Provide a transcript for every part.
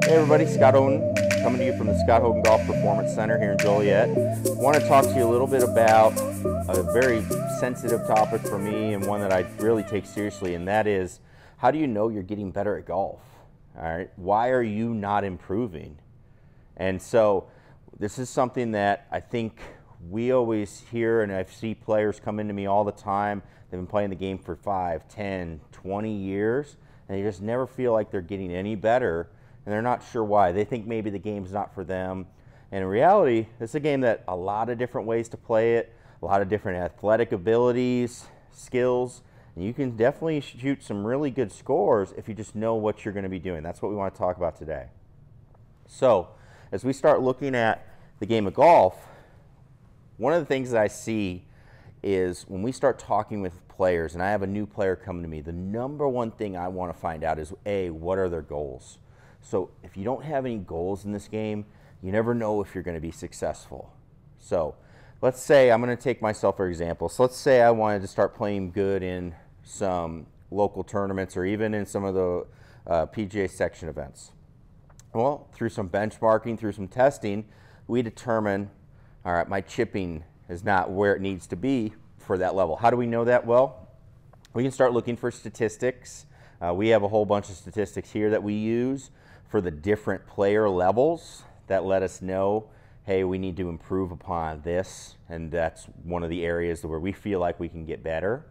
Hey everybody, Scott Hogan coming to you from the Scott Hogan Golf Performance Center here in Joliet. I want to talk to you a little bit about a very sensitive topic for me and one that I really take seriously, and that is, how do you know you're getting better at golf? All right, why are you not improving? And so this is something that I think we always hear, and I see players come into me all the time. They've been playing the game for 5, 10, 20 years, and they just never feel like they're getting any better, and they're not sure why. They think maybe the game's not for them. And in reality, it's a game that a lot of different ways to play it, a lot of different athletic abilities, skills, and you can definitely shoot some really good scores if you just know what you're going to be doing. That's what we want to talk about today. So, as we start looking at the game of golf, one of the things that I see is when we start talking with players, and I have a new player coming to me, the number one thing I want to find out is, A, what are their goals? So if you don't have any goals in this game, you never know if you're going to be successful. So let's say, I'm going to take myself for example. So let's say I wanted to start playing good in some local tournaments or even in some of the PGA section events. Well, through some benchmarking, through some testing, we determine, all right, my chipping is not where it needs to be for that level. How do we know that? Well, we can start looking for statistics. We have a whole bunch of statistics here that we use for the different player levels that let us know, hey, we need to improve upon this, and that's one of the areas where we feel like we can get better.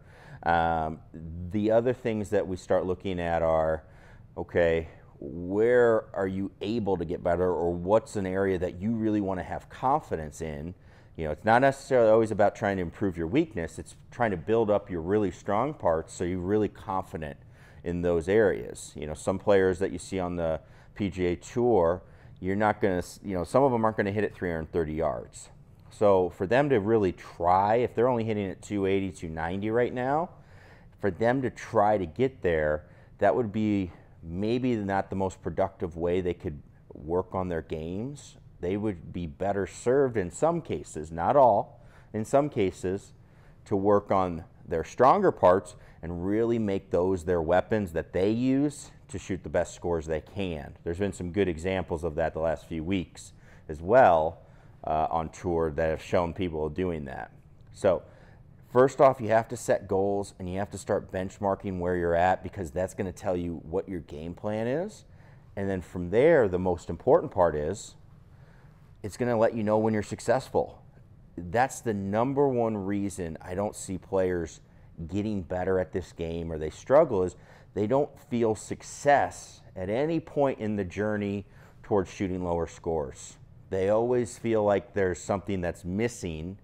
The other things that we start looking at are, okay, where are you able to get better, or what's an area that you really want to have confidence in? You know, it's not necessarily always about trying to improve your weakness, it's trying to build up your really strong parts so you're really confident in those areas. You know, some players that you see on the PGA Tour, you're not going to, you know, some of them aren't going to hit it 330 yards. So for them to really try, if they're only hitting it 280, 290 right now, for them to try to get there, that would be maybe not the most productive way they could work on their games. They would be better served in some cases, not all, in some cases, to work on their stronger parts and really make those their weapons that they use to shoot the best scores they can. There's been some good examples of that the last few weeks as well on tour that have shown people doing that. So first off, you have to set goals and you have to start benchmarking where you're at, because that's going to tell you what your game plan is. And then from there, the most important part is it's going to let you know when you're successful. That's the number one reason I don't see players getting better at this game, or they struggle, is they don't feel success at any point in the journey towards shooting lower scores. They always feel like there's something that's missing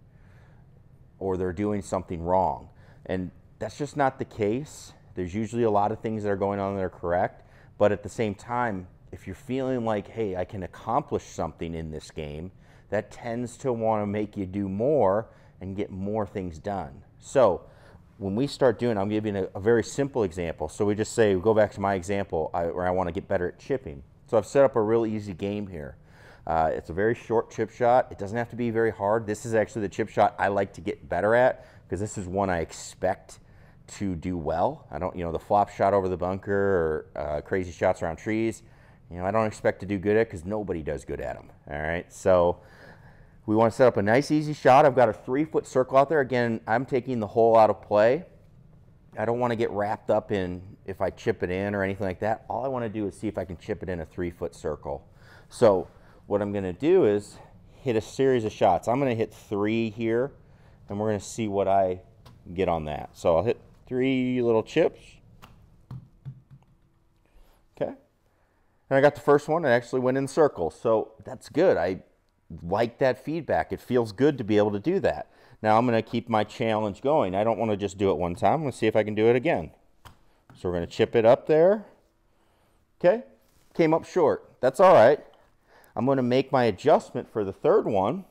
or they're doing something wrong. And that's just not the case. There's usually a lot of things that are going on that are correct, but at the same time, if you're feeling like, hey, I can accomplish something in this game, that tends to want to make you do more and get more things done. So when we start doing, I'll give you a very simple example. So we just say, go back to my example where I want to get better at chipping. So I've set up a real easy game here. It's a very short chip shot. It doesn't have to be very hard. This is actually the chip shot I like to get better at, because this is one I expect to do well. I don't, you know, the flop shot over the bunker or crazy shots around trees, you know, I don't expect to do good at, because nobody does good at them. All right, so we want to set up a nice easy shot. I've got a 3-foot circle out there. Again, I'm taking the hole out of play. I don't want to get wrapped up in if I chip it in or anything like that. All I want to do is see if I can chip it in a 3-foot circle. So what I'm going to do is hit a series of shots. I'm going to hit 3 here, and we're going to see what I get on that. So I'll hit 3 little chips. Okay. And I got the first one. It actually went in circles. So that's good. I like that feedback. It feels good to be able to do that. Now I'm going to keep my challenge going. I don't want to just do it one time. I'm going to see if I can do it again. So we're going to chip it up there. Okay. Came up short. That's all right. I'm going to make my adjustment for the third one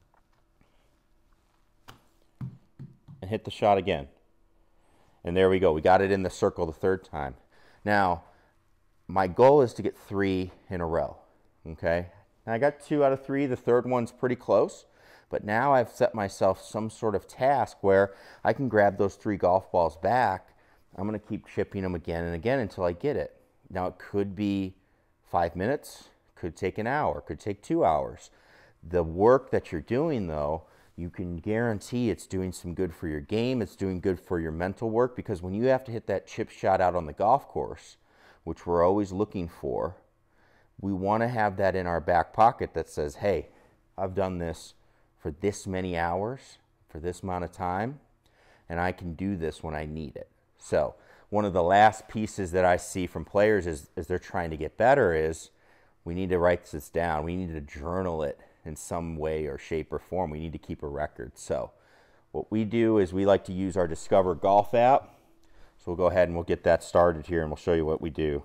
and hit the shot again. And there we go. We got it in the circle the third time. Now, my goal is to get 3 in a row. Okay. Now I got 2 out of 3. The third one's pretty close. But now I've set myself some sort of task where I can grab those 3 golf balls back. I'm going to keep chipping them again and again until I get it. Now it could be 5 minutes, could take an hour, could take 2 hours. The work that you're doing though, you can guarantee it's doing some good for your game, it's doing good for your mental work, because when you have to hit that chip shot out on the golf course, which we're always looking for, we want to have that in our back pocket that says, hey, I've done this for this many hours, for this amount of time, and I can do this when I need it. So one of the last pieces that I see from players as they're trying to get better is we need to write this down. We need to journal it in some way or shape or form. We need to keep a record. So what we do is we like to use our Discover Golf app. So we'll go ahead and we'll get that started here and we'll show you what we do.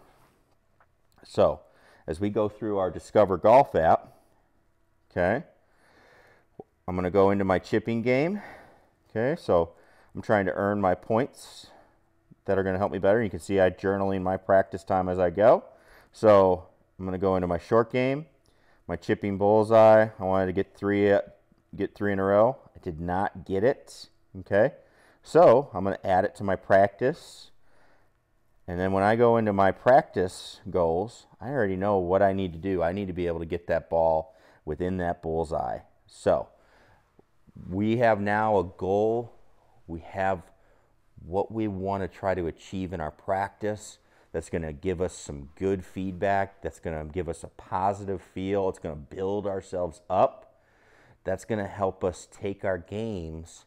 So as we go through our Discover Golf app, okay, I'm going to go into my chipping game. Okay, so I'm trying to earn my points that are going to help me better. You can see I journaling my practice time as I go. So I'm going to go into my short game, my chipping bullseye. I wanted to get three in a row. I did not get it. Okay, so I'm going to add it to my practice. And then when I go into my practice goals, I already know what I need to do. I need to be able to get that ball within that bullseye. So we have now a goal. We have what we want to try to achieve in our practice that's going to give us some good feedback, that's going to give us a positive feel, it's going to build ourselves up, that's going to help us take our games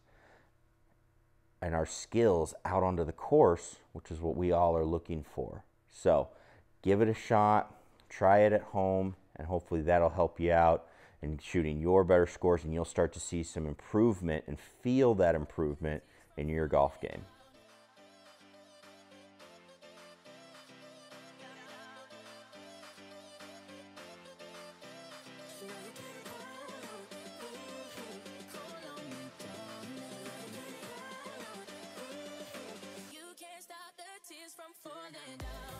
and our skills out onto the course, which is what we all are looking for. So give it a shot, try it at home, and hopefully that'll help you out in shooting your better scores, and you'll start to see some improvement and feel that improvement in your golf game. You can't stop the tears from falling down.